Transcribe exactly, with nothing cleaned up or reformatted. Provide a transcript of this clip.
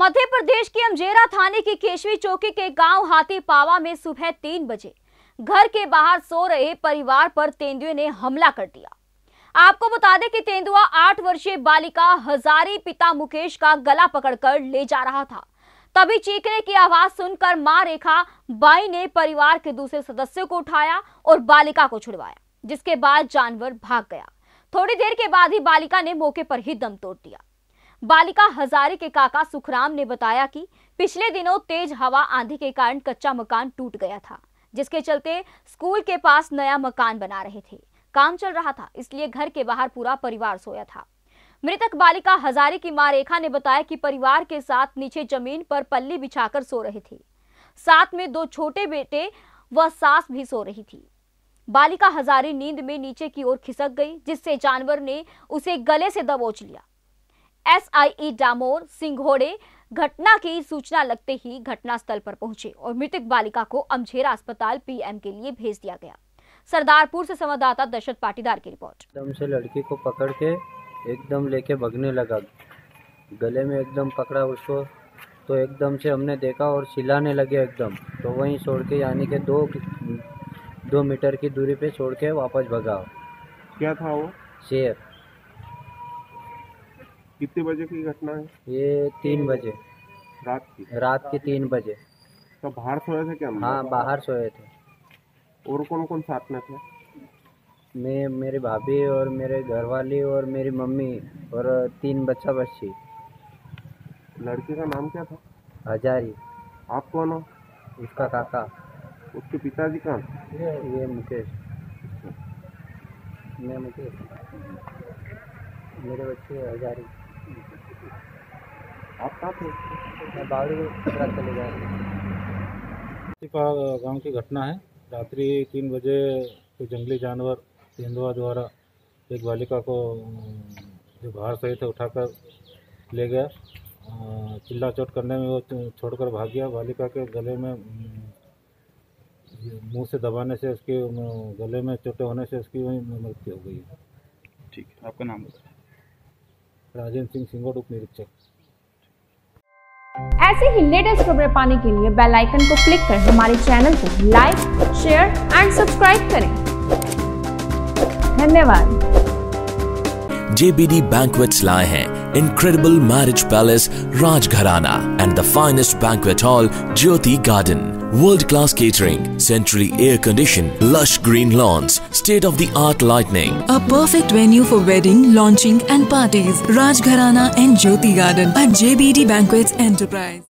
मध्य प्रदेश के अमजेरा थाने की केशवी चौकी के गांव हाथी पावा में सुबह तीन बजे घर के बाहर सो रहे परिवार पर तेंदुए ने हमला कर दिया। आपको बता दें कि तेंदुआ आठ वर्षीय बालिका हजारी पिता मुकेश का गला पकड़कर ले जा रहा था। तभी चीखने की आवाज सुनकर मां रेखा बाई ने परिवार के दूसरे सदस्यों को उठाया और बालिका को छुड़वाया, जिसके बाद जानवर भाग गया। थोड़ी देर के बाद ही बालिका ने मौके पर ही दम तोड़ दिया। बालिका हजारी के काका सुखराम ने बताया कि पिछले दिनों तेज हवा आंधी के कारण कच्चा मकान टूट गया था, जिसके चलते स्कूल के पास नया मकान बना रहे थे। काम चल रहा था, इसलिए घर के बाहर पूरा परिवार सोया था। मृतक बालिका हजारी की मां रेखा ने बताया कि परिवार के साथ नीचे जमीन पर पल्ली बिछाकर सो रहे थे। साथ में दो छोटे बेटे व सास भी सो रही थी। बालिका हजारी नींद में नीचे की ओर खिसक गई, जिससे जानवर ने उसे गले से दबोच लिया। एसआई डामोर सिंघोड़े घटना की सूचना लगते ही घटनास्थल पर पहुंचे और मृतक बालिका को अमझेरा अस्पताल पीएम के लिए भेज दिया गया। सरदारपुर से संवाददाता दशरथ पाटीदार की रिपोर्ट। एकदम से लड़की को पकड़ के एकदम लेके भागने लगा, गले में एकदम पकड़ा उसको, तो एकदम से हमने देखा और चिल्लाने लगे एकदम, तो वहीं छोड़ के यानी कि दो दो मीटर की दूरी पे छोड़ के वापस भगा। क्या था वो? शेर। कितने बजे की घटना है ये? तीन बजे रात की। रात की तीन बजे। तो बाहर सोए थे क्या? हाँ, बाहर सोए थे। और कौन कौन साथ में थे? मैं, मेरी भाभी और मेरे घरवाली और मेरी मम्मी और तीन बच्चा बच्ची। लड़के का नाम क्या था? हजारी। आप कौन हो? उसका काका। उसके पिताजी कहाँ? ये ये मुकेश। मैं मुकेश, मेरे बच्चे हजारी। आप कहाँ थे? मैं बावड़ी चले जा रहा गाँव की घटना है। रात्रि तीन बजे कोई जंगली जानवर तेंदुआ द्वारा एक बालिका को जो बाहर सही थे उठाकर ले गया। चिल्ला चोट करने में वो छोड़कर भाग गया। बालिका के गले में मुंह से दबाने से उसके गले में चोटें होने से उसकी वहीं मृत्यु हो गई। ठीक है, आपका नाम बताएं। राजेंद्र सिंह सिंगोड़, उप निरीक्षक। ऐसे ही लेटेस्ट खबरें पाने के लिए बेल आइकन को क्लिक कर हमारे चैनल को लाइक, शेयर एंड सब्सक्राइब करें। धन्यवाद। J B D Banquets लाए हैं Incredible Marriage Palace Rajgharana and the finest banquet hall Jyoti Garden. World-class catering, centrally air-conditioned, lush green lawns, state-of-the-art lighting. A perfect venue for wedding, launching and parties. Rajgharana and Jyoti Garden at J B D Banquets Enterprise.